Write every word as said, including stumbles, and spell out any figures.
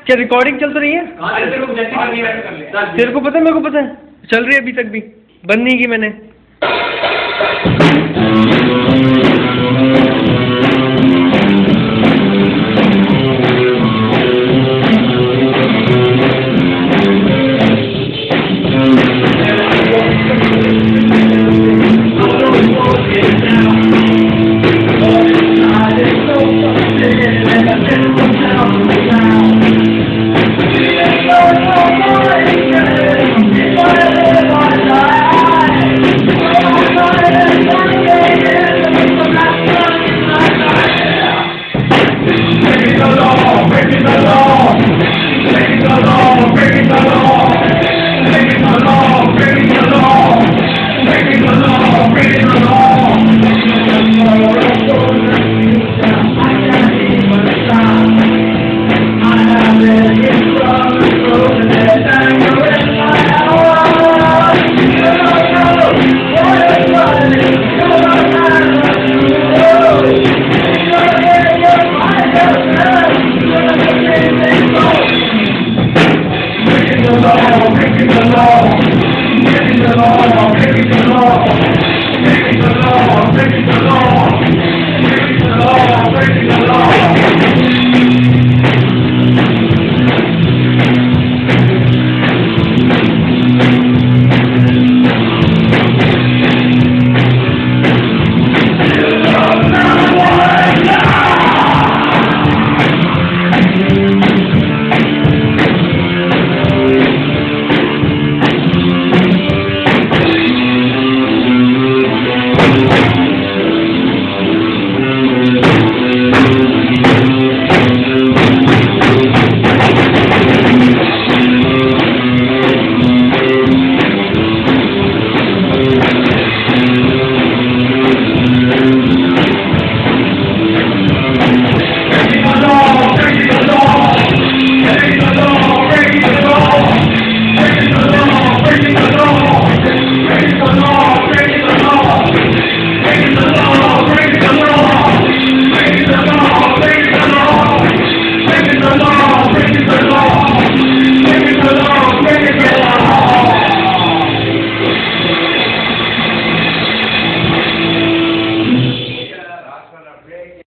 क्या रिकॉर्डिंग चल तो रही है? तेरे को जैसे करनी है कर ले। तेरे को पता है, मेरे को पता है, चल रही है अभी तक भी, बंद नहीं की मैंने।